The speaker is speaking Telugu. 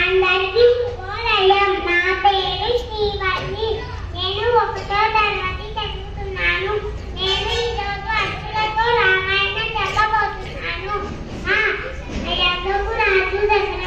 అందరికీ శుభోదయం. నా పేరు శ్రీవల్లి. నేను 1వ తరగతి చదువుతున్నాను. నేను ఈరోజు అచ్చులతో రామాయణం చెప్పబోతున్నాను. రాజు దశరథుడు